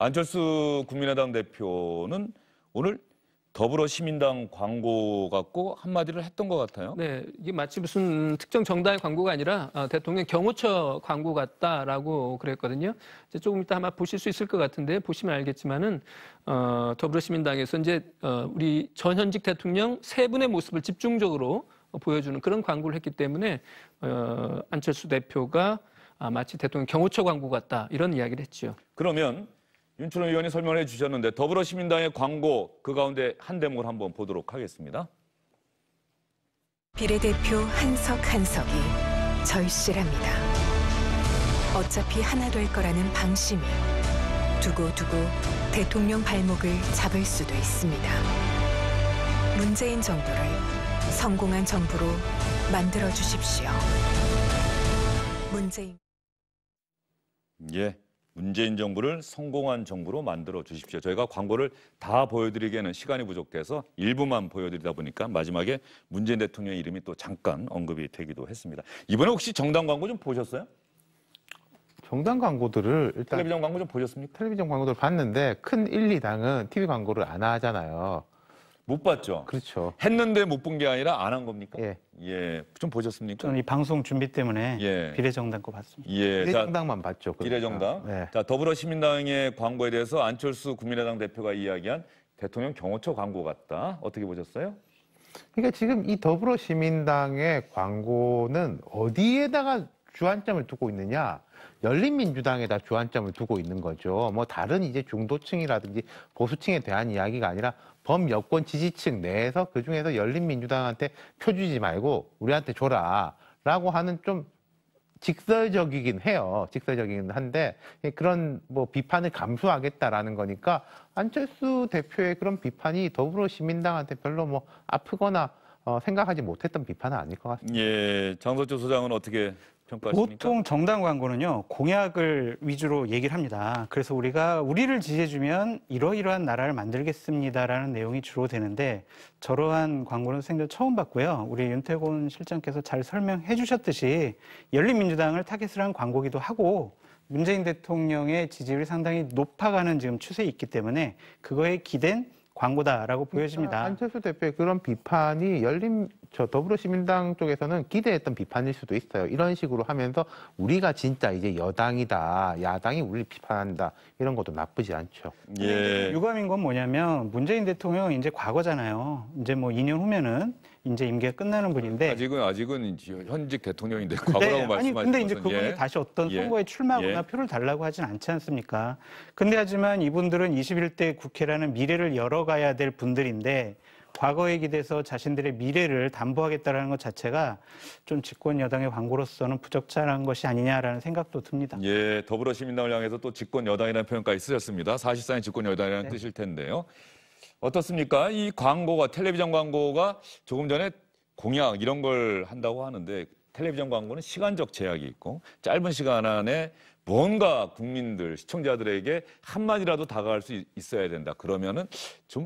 안철수 국민의당 대표는 오늘 더불어시민당 광고 갖고 한마디를 했던 것 같아요. 네, 이게 마치 무슨 특정 정당의 광고가 아니라 대통령 경호처 광고 같다라고 그랬거든요. 이제 조금 이따 아마 보실 수 있을 것 같은데 보시면 알겠지만은 더불어시민당에서 이제 우리 전현직 대통령 세 분의 모습을 집중적으로 보여주는 그런 광고를 했기 때문에 안철수 대표가 마치 대통령 경호처 광고 같다 이런 이야기를 했죠. 그러면 윤춘호 의원이 설명해 주셨는데 더불어시민당의 광고 그 가운데 한 대목을 한번 보도록 하겠습니다. 비례대표 한석이 절실합니다. 어차피 하나 될 거라는 방심이 두고두고 대통령 발목을 잡을 수도 있습니다. 문재인 정부를 성공한 정부로 만들어 주십시오. 문재인 정부를 성공한 정부로 만들어 주십시오. 저희가 광고를 다 보여드리기에는 시간이 부족해서 일부만 보여드리다 보니까 마지막에 문재인 대통령의 이름이 또 잠깐 언급이 되기도 했습니다. 이번에 혹시 정당 광고 좀 보셨어요? 정당 광고들을 일단 텔레비전 광고 좀 보셨습니까? 텔레비전 광고들 봤는데 큰 1, 2당은 TV 광고를 안 하잖아요. 못 봤죠? 그렇죠. 했는데 못 본 게 아니라 안 한 겁니까? 예. 좀 보셨습니까? 저는 이 방송 준비 때문에 비례정당 거 봤습니다. 비례정당만 봤죠. 비례정당. 네. 자, 더불어시민당의 광고에 대해서 안철수 국민의당 대표가 이야기한 대통령 경호처 광고 같다. 어떻게 보셨어요? 그러니까 지금 이 더불어시민당의 광고는 어디에다가 주안점을 두고 있느냐? 열린민주당에다 주안점을 두고 있는 거죠. 뭐 다른 이제 중도층이라든지 보수층에 대한 이야기가 아니라 범여권 지지층 내에서 그중에서 열린민주당한테 표 주지 말고 우리한테 줘라라고 하는 좀 직설적이긴 해요. 직설적이긴 한데 그런 뭐 비판을 감수하겠다라는 거니까 안철수 대표의 그런 비판이 더불어시민당한테 별로 뭐 아프거나 생각하지 못했던 비판은 아닐 것 같습니다. 예, 장석조 소장은 어떻게 평가하십니까? 보통 정당 광고는요, 공약을 위주로 얘기를 합니다. 그래서 우리를 지지해주면 이러이러한 나라를 만들겠습니다라는 내용이 주로 되는데 저러한 광고는 생전 처음 봤고요. 우리 윤태곤 실장께서 잘 설명해 주셨듯이 열린민주당을 타겟으로 한 광고기도 하고 문재인 대통령의 지지율이 상당히 높아가는 지금 추세에 있기 때문에 그거에 기댄 광고다라고 보여집니다. 안철수 대표의 그런 비판이 더불어시민당 쪽에서는 기대했던 비판일 수도 있어요. 이런 식으로 하면서 우리가 진짜 이제 여당이다, 야당이 우리를 비판한다 이런 것도 나쁘지 않죠. 유감인 건 뭐냐면 문재인 대통령 이제 과거잖아요. 이제 뭐 2년 후면은 이제 임기가 끝나는 분인데 아직은 현직 대통령인데 과거라고 말씀하시는 근데 이제 그분이 다시 어떤 선거에 출마하거나 표를 달라고 하진 않지 않습니까? 근데 하지만 이분들은 21대 국회라는 미래를 열어가야 될 분들인데 과거에 기대서 자신들의 미래를 담보하겠다는 것 자체가 좀 집권 여당의 광고로서는 부적절한 것이 아니냐라는 생각도 듭니다. 더불어시민당을 향해서 또 집권 여당이라는 표현까지 쓰셨습니다. 사실상의 집권 여당이라는 뜻일 텐데요. 어떻습니까? 이 광고가 텔레비전 광고가 조금 전에 공약 이런 걸 한다고 하는데 텔레비전 광고는 시간적 제약이 있고 짧은 시간 안에 뭔가 국민들, 시청자들에게 한마디라도 다가갈 수 있어야 된다. 그러면은 좀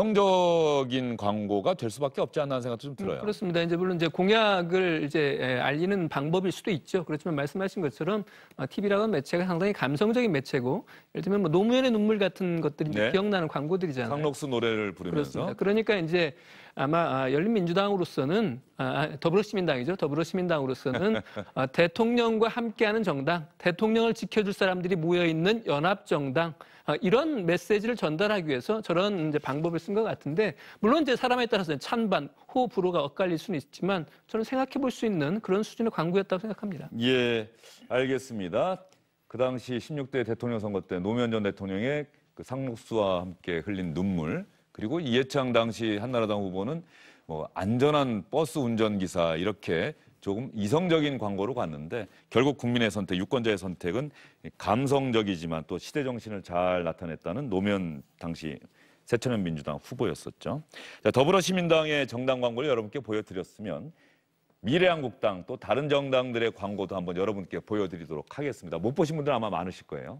감성적인 광고가 될 수밖에 없지 않나 하는 생각도 좀 들어요. 그렇습니다. 이제 물론 이제 공약을 이제 알리는 방법일 수도 있죠. 그렇지만 말씀하신 것처럼 TV라고 하는 매체가 상당히 감성적인 매체고, 예를 들면 뭐 노무현의 눈물 같은 것들이 기억나는 광고들이잖아요. 상록수 노래를 부르면서. 그렇습니다. 그러니까 이제 아마 열린민주당으로서는 더불어시민당이죠. 더불어시민당으로서는 대통령과 함께하는 정당, 대통령을 지켜줄 사람들이 모여있는 연합정당, 이런 메시지를 전달하기 위해서 저런 이제 방법을 쓴 것 같은데, 물론 이제 사람에 따라서는 찬반, 호불호가 엇갈릴 수는 있지만 저는 생각해 볼 수 있는 그런 수준의 광고였다고 생각합니다. 예, 알겠습니다. 그 당시 16대 대통령 선거 때 노무현 전 대통령의 그 상록수와 함께 흘린 눈물, 그리고 이해창 당시 한나라당 후보는 뭐 안전한 버스 운전기사 이렇게 조금 이성적인 광고로 갔는데 결국 국민의 선택, 유권자의 선택은 감성적이지만 또 시대 정신을 잘 나타냈다는 노무현 당시 새천년민주당 후보였었죠. 자, 더불어시민당의 정당 광고를 여러분께 보여드렸으면 미래한국당 또 다른 정당들의 광고도 한번 여러분께 보여드리도록 하겠습니다. 못 보신 분들 아마 많으실 거예요.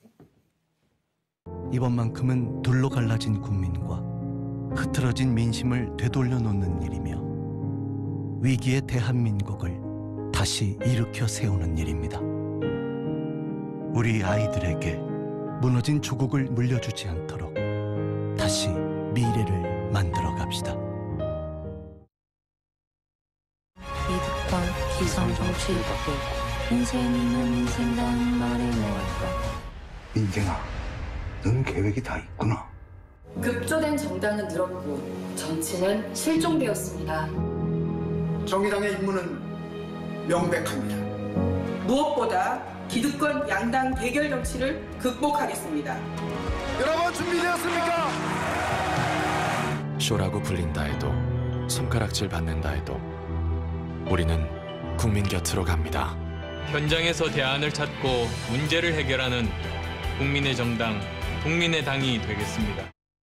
이번만큼은 둘로 갈라진 국민과 흐트러진 민심을 되돌려 놓는 일이며 위기의 대한민국을 다시 일으켜 세우는 일입니다. 우리 아이들에게 무너진 조국을 물려주지 않도록 다시 미래를 만들어 갑시다. 이득방 기성정치 인생이면 인생다는 말이 뭐랄까. 민생아, 넌 계획이 다 있구나. 급조된 정당은 늘었고 정치는 실종되었습니다. 정의당의 임무는 명백합니다. 무엇보다 기득권 양당 대결 정치를 극복하겠습니다. 여러분 준비되었습니까? 쇼라고 불린다 해도 손가락질 받는다 해도 우리는 국민 곁으로 갑니다. 현장에서 대안을 찾고 문제를 해결하는 국민의 정당, 국민의당이 되겠습니다.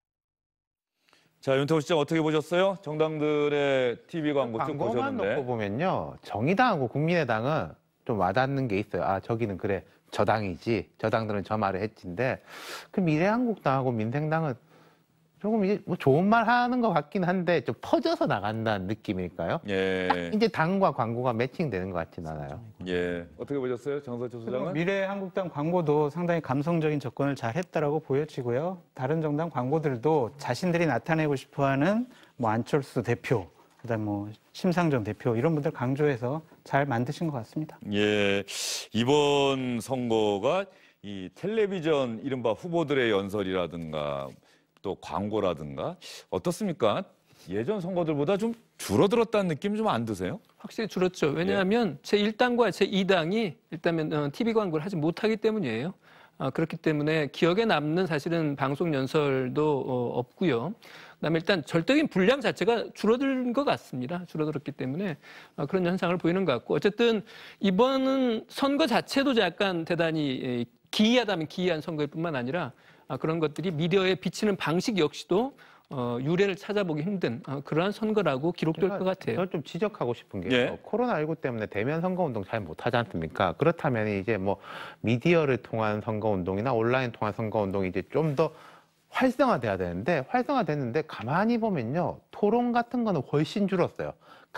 자, 윤태호 시장 어떻게 보셨어요? 정당들의 TV 광고 쭉 광고만 보셨는데. 놓고 보면요, 정의당하고 국민의당은 좀 와닿는 게 있어요. 아, 저기는 그래, 저 당이지, 저 당들은 저 말을 했지인데, 그 미래한국당하고 민생당은 조금 이제 뭐 좋은 말 하는 것 같긴 한데 좀 퍼져서 나간다는 느낌일까요? 예. 이제 당과 광고가 매칭되는 것 같진 않아요. 예. 어떻게 보셨어요? 정서철 소장은? 미래한국당 광고도 상당히 감성적인 접근을 잘 했다라고 보여지고요. 다른 정당 광고들도 자신들이 나타내고 싶어하는 뭐 안철수 대표, 그다음 뭐 심상정 대표 이런 분들 강조해서 잘 만드신 것 같습니다. 예. 이번 선거가 이 텔레비전 이른바 후보들의 연설이라든가 또 광고라든가 어떻습니까? 예전 선거들보다 좀 줄어들었다는 느낌 좀 안 드세요? 확실히 줄었죠. 왜냐하면 제1당과 제2당이 일단은 TV 광고를 하지 못하기 때문이에요. 그렇기 때문에 기억에 남는 사실은 방송 연설도 없고요. 그다음에 일단 절대적인 분량 자체가 줄어든 것 같습니다. 줄어들었기 때문에 그런 현상을 보이는 것 같고 어쨌든 이번은 선거 자체도 약간 대단히 기이하다면 기이한 선거일 뿐만 아니라 그런 것들이 미디어에 비치는 방식 역시도 유례를 찾아보기 힘든 그러한 선거라고 기록될 것 같아요. 저는 좀 지적하고 싶은 게요. 예. 코로나19 때문에 대면 선거운동 잘 못하지 않습니까? 그렇다면 이제 뭐 미디어를 통한 선거운동이나 온라인 통한 선거운동이 이제 좀 더 활성화돼야 되는데 활성화됐는데 가만히 보면요. 토론 같은 거는 훨씬 줄었어요.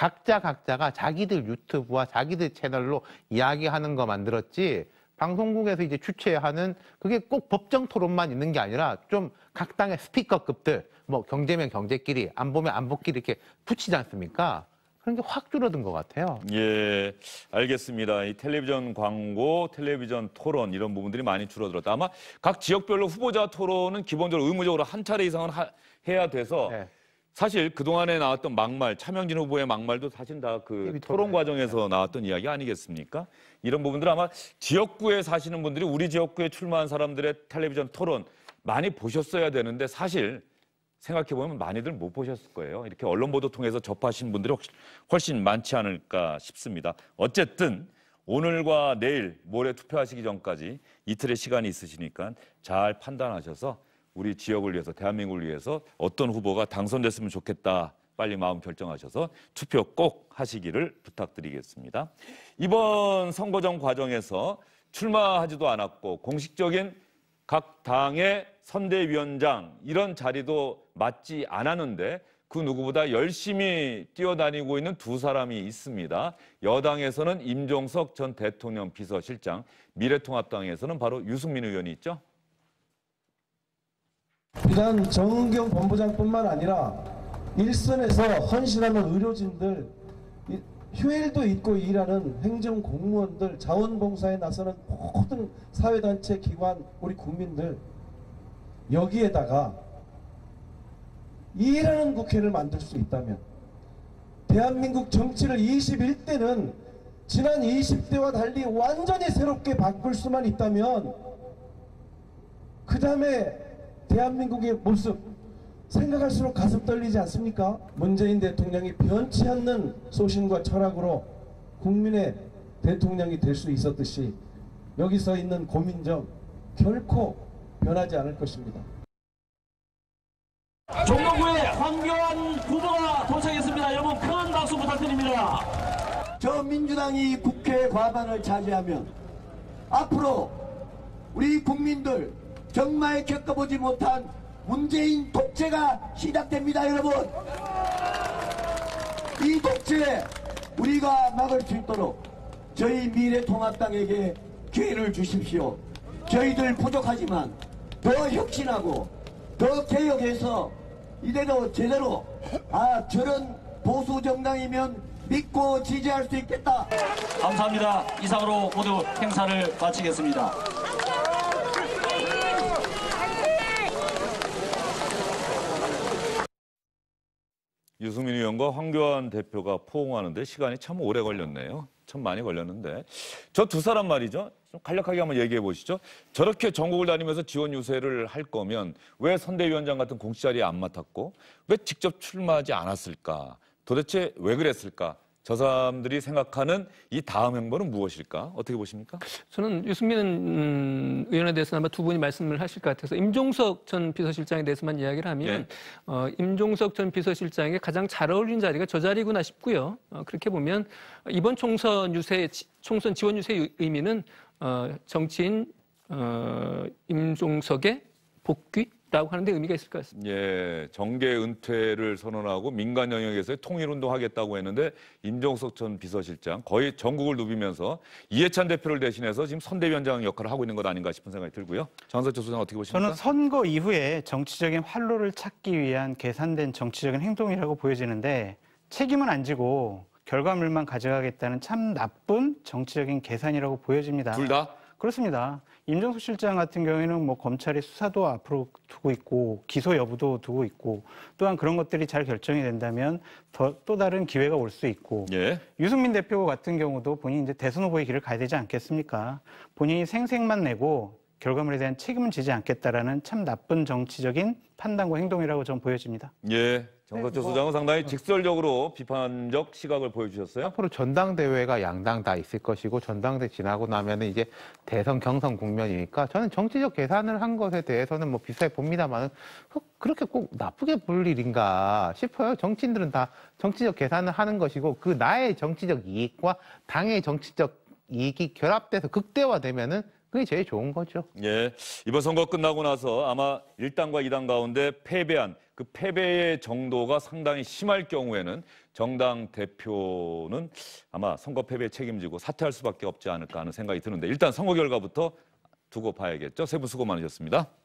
각자가 자기들 유튜브와 자기들 채널로 이야기하는 거 만들었지 방송국에서 이제 주최하는 그게 꼭 법정 토론만 있는 게 아니라 좀 각 당의 스피커급들 뭐 경제면 경제끼리 안 보면 안보끼리 이렇게 붙이지 않습니까? 그런 게 확 줄어든 것 같아요. 예, 알겠습니다. 이 텔레비전 광고, 텔레비전 토론 이런 부분들이 많이 줄어들었다. 아마 각 지역별로 후보자 토론은 기본적으로 의무적으로 한 차례 이상은 해야 돼서 네. 사실 그동안에 나왔던 막말, 차명진 후보의 막말도 사실 다 그 토론 과정에서 나왔던 이야기 아니겠습니까? 이런 부분들 아마 지역구에 사시는 분들이 우리 지역구에 출마한 사람들의 텔레비전 토론 많이 보셨어야 되는데 사실 생각해보면 많이들 못 보셨을 거예요. 이렇게 언론 보도 통해서 접하신 분들이 훨씬 많지 않을까 싶습니다. 어쨌든 오늘과 내일, 모레 투표하시기 전까지 이틀의 시간이 있으시니까 잘 판단하셔서 우리 지역을 위해서, 대한민국을 위해서 어떤 후보가 당선됐으면 좋겠다. 빨리 마음 결정하셔서 투표 꼭 하시기를 부탁드리겠습니다. 이번 선거정 과정에서 출마하지도 않았고 공식적인 각 당의 선대위원장 이런 자리도 맡지 않았는데 그 누구보다 열심히 뛰어다니고 있는 두 사람이 있습니다. 여당에서는 임종석 전 대통령 비서실장, 미래통합당에서는 바로 유승민 의원이 있죠. 비단 정은경 본부장뿐만 아니라 일선에서 헌신하는 의료진들, 휴일도 있고 일하는 행정공무원들, 자원봉사에 나서는 모든 사회단체 기관, 우리 국민들 여기에다가 일하는 국회를 만들 수 있다면 대한민국 정치를 21대는 지난 20대와 달리 완전히 새롭게 바꿀 수만 있다면 그 다음에 대한민국의 모습 생각할수록 가슴 떨리지 않습니까? 문재인 대통령이 변치 않는 소신과 철학으로 국민의 대통령이 될 수 있었듯이 여기서 있는 고민정 결코 변하지 않을 것입니다. 종로구에 황교안 후보가 도착했습니다. 여러분 큰 박수 부탁드립니다. 저 민주당이 국회 과반을 차지하면 앞으로 우리 국민들 정말 겪어보지 못한 문재인 독재가 시작됩니다. 여러분, 이 독재 우리가 막을 수 있도록 저희 미래통합당에게 기회를 주십시오. 저희들 부족하지만 더 혁신하고 더 개혁해서 이대로 제대로 저런 보수 정당이면 믿고 지지할 수 있겠다. 감사합니다. 이상으로 모두 행사를 마치겠습니다. 유승민 의원과 황교안 대표가 포옹하는데 시간이 참 오래 걸렸네요. 참 많이 걸렸는데 저 두 사람 말이죠. 좀 간략하게 한번 얘기해 보시죠. 저렇게 전국을 다니면서 지원 유세를 할 거면 왜 선대위원장 같은 공식 자리에 안 맡았고 왜 직접 출마하지 않았을까? 도대체 왜 그랬을까? 저 사람들이 생각하는 이 다음 행보는 무엇일까? 어떻게 보십니까? 저는 유승민 의원에 대해서 아마 두 분이 말씀을 하실 것 같아서 임종석 전 비서실장에 대해서만 이야기를 하면 임종석 전 비서실장에게 가장 잘 어울리는 자리가 저 자리구나 싶고요. 그렇게 보면 이번 총선 지원 유세의 의미는 정치인 임종석의 복귀라고 하는 데 의미가 있을 것 같습니다. 예, 정계 은퇴를 선언하고 민간 영역에서의 통일운동하겠다고 했는데 임종석 전 비서실장 거의 전국을 누비면서 이해찬 대표를 대신해서 지금 선대위원장 역할을 하고 있는 것 아닌가 싶은 생각이 들고요. 장석철 소장 어떻게 보십니까? 저는 선거 이후에 정치적인 활로를 찾기 위한 계산된 정치적인 행동이라고 보여지는데 책임은 안 지고 결과물만 가져가겠다는 참 나쁜 정치적인 계산이라고 보여집니다. 둘 다? 그렇습니다. 임종석 실장 같은 경우에는 뭐 검찰의 수사도 앞으로 두고 있고 기소 여부도 두고 있고 또한 그런 것들이 잘 결정이 된다면 또 다른 기회가 올 수 있고 유승민 대표 같은 경우도 본인이 이제 대선 후보의 길을 가야 되지 않겠습니까? 본인이 생색만 내고 결과물에 대한 책임은 지지 않겠다라는 참 나쁜 정치적인 판단과 행동이라고 저는 보여집니다. 예. 장석철 소장은 상당히 직설적으로 비판적 시각을 보여주셨어요. 앞으로 전당대회가 양당 다 있을 것이고 전당대 지나고 나면은 이제 대선 경선 국면이니까 저는 정치적 계산을 한 것에 대해서는 뭐 비슷하게 봅니다만 그렇게 꼭 나쁘게 볼 일인가 싶어요. 정치인들은 다 정치적 계산을 하는 것이고 그 나의 정치적 이익과 당의 정치적 이익이 결합돼서 극대화되면은 그게 제일 좋은 거죠. 예, 이번 선거 끝나고 나서 아마 1당과 2당 가운데 패배한 그 패배의 정도가 상당히 심할 경우에는 정당 대표는 아마 선거 패배에 책임지고 사퇴할 수밖에 없지 않을까 하는 생각이 드는데 일단 선거 결과부터 두고 봐야겠죠. 세 분 수고 많으셨습니다.